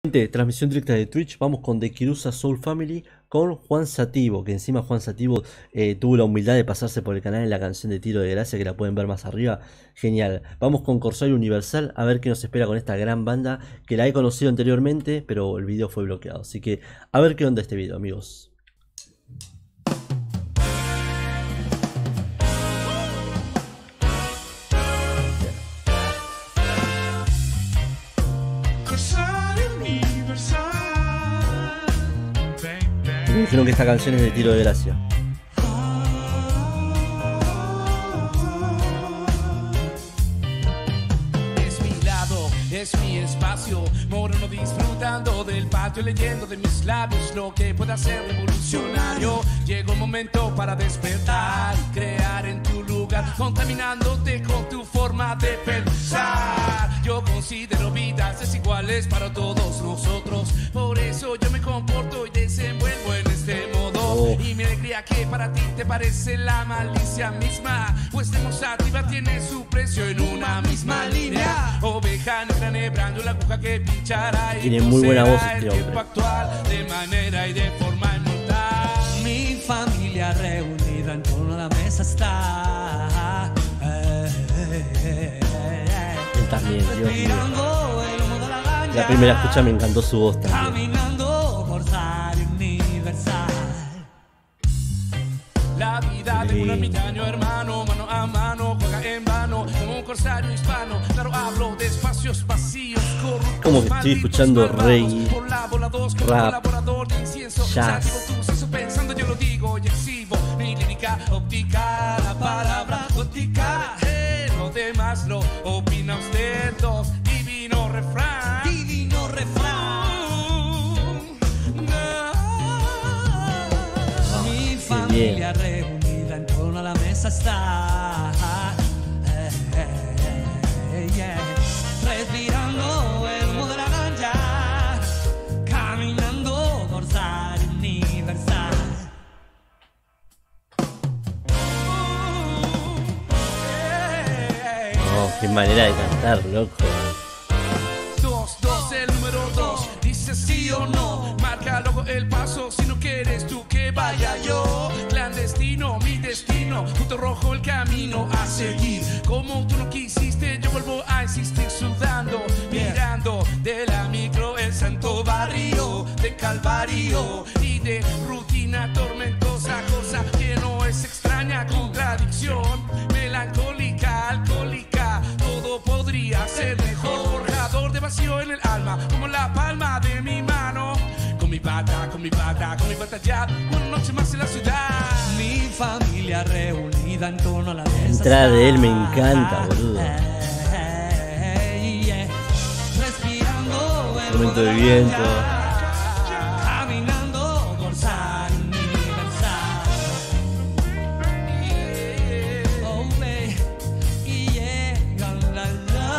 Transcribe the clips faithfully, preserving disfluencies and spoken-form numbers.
Gente, transmisión directa de Twitch, vamos con The Kirusa Soul Family con Juan Sativo, que encima Juan Sativo eh, tuvo la humildad de pasarse por el canal en la canción de Tiro de Gracia, que la pueden ver más arriba. Genial. Vamos con Corsario Universal a ver qué nos espera con esta gran banda, que la he conocido anteriormente, pero el video fue bloqueado. Así que a ver qué onda este video, amigos. Me dijeron que esta canción es de Tiro de Gracia. Es mi lado, es mi espacio, moreno disfrutando del patio, leyendo de mis labios lo que pueda ser revolucionario. Llegó el momento para despertar y crear en tu lugar, contaminándote con tu forma de pensar. Yo considero vidas desiguales para todos nosotros, por eso yo me comporto y desenvuelvo en este modo. Oh. Y mi alegría que para ti te parece la malicia misma, pues demostrativa tiene su precio en una misma línea. Oveja negra nebrando la aguja que pinchará, y tiene muy buena voz este hombre. Tiempo actual de manera y de forma inmortal. Mi familia reunida en torno a la mesa está. Eh, eh, eh, eh. Él también, Dios mío. La primera escucha me encantó su voz también. Caminando Corsario Universal. La vida de un ermitaño hermano, mano a mano, juega en vano, como un corsario hispano. Claro, hablo de espacios vacíos, corruptos, como que estoy escuchando reggae, rap, jazz. Pensando yo lo digo y exhibo mi lírica óptica, la palabra gótica. Eh, lo demás lo opina usted, dos, divino refrán. Divino refrán. Mi familia reunida en torno a la mesa está. Eh, eh, yeah. Respirando el humo de la ganja, caminando Corsario Universal. Oh, qué manera de cantar, loco. Dos, dos, el número dos, dice sí o no, marca luego el paso, si no quieres tú que vaya yo. Clandestino, mi destino, punto rojo el camino a seguir. Como tú no quisiste, yo vuelvo a insistir sudando, mirando de la micro el santo barrio de Calvario y de rutina tormentosa, cosa que no es extraña, contradicción, melancólica, alcohólica, todo podría ser mejor, forjador de vacío en el alma, como la palma de mi mano, con mi pata, con mi pata, con mi pata ya, una noche más en la ciudad. Mi familia reunida en torno a la mesa. La entrada de él me encanta, boludo. Respirando el momento de viento. Caminando Corsario Universal. Oh, baby, yeah, la la.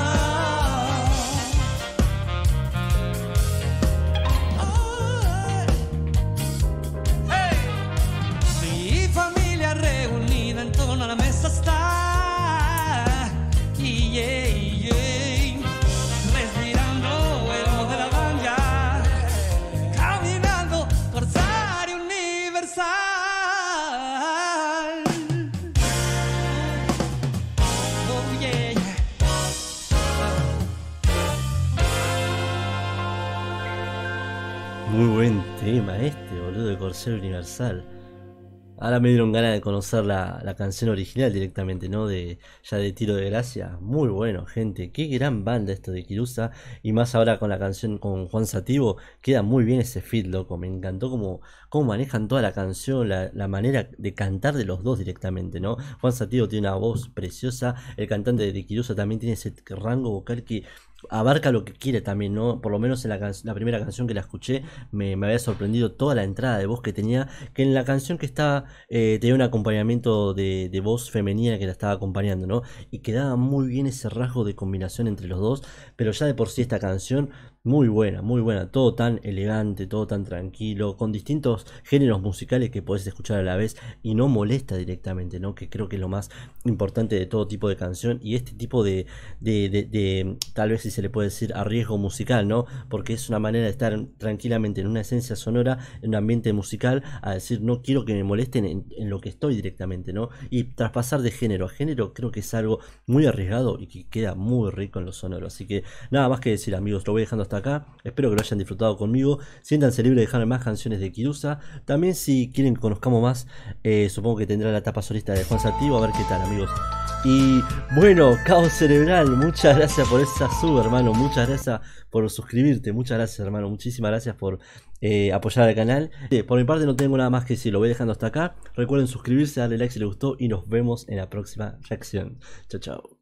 Hey. Mi familia reunida en torno a la mesa está. Yeah, yeah. Respirando el humo de la ganja, caminando Corsario Universal. Oh, yeah. Muy buen tema este, boludo, de Corsario Universal. Ahora me dieron ganas de conocer la, la canción original directamente, ¿no? De ya de Tiro de Gracia. Muy bueno, gente. Qué gran banda esto de Kirusa. Y más ahora con la canción con Juan Sativo. Queda muy bien ese feat, loco. Me encantó cómo, cómo manejan toda la canción, la, la manera de cantar de los dos directamente, ¿no? Juan Sativo tiene una voz preciosa. El cantante de Kirusa también tiene ese rango vocal que abarca lo que quiere también, ¿no? Por lo menos en la, la primera canción que la escuché me, me había sorprendido toda la entrada de voz que tenía, que en la canción que estaba eh, tenía un acompañamiento de, de voz femenina que la estaba acompañando, ¿no? Y quedaba muy bien ese rasgo de combinación entre los dos, pero ya de por sí esta canción Muy buena, muy buena, todo tan elegante, todo tan tranquilo, con distintos géneros musicales que podés escuchar a la vez y no molesta directamente, ¿no? Que creo que es lo más importante de todo tipo de canción y este tipo de, de, de, de tal vez si se le puede decir arriesgo musical, ¿no? Porque es una manera de estar tranquilamente en una esencia sonora, en un ambiente musical, a decir no quiero que me molesten en, en lo que estoy directamente, ¿no? Y traspasar de género a género creo que es algo muy arriesgado y que queda muy rico en lo sonoro, así que nada más que decir, amigos, lo voy dejando hasta acá. Espero que lo hayan disfrutado conmigo. Siéntanse libres de dejarme más canciones de Kirusa. También si quieren que conozcamos más, eh, supongo que tendrá la etapa solista de Juan Saltivo. A ver qué tal, amigos. Y bueno, Caos Cerebral, muchas gracias por esa sub, hermano. Muchas gracias por suscribirte. Muchas gracias, hermano. Muchísimas gracias por eh, apoyar al canal. Eh, por mi parte no tengo nada más que decir. Lo voy dejando hasta acá. Recuerden suscribirse, darle like si les gustó y nos vemos en la próxima reacción. Chao, chao.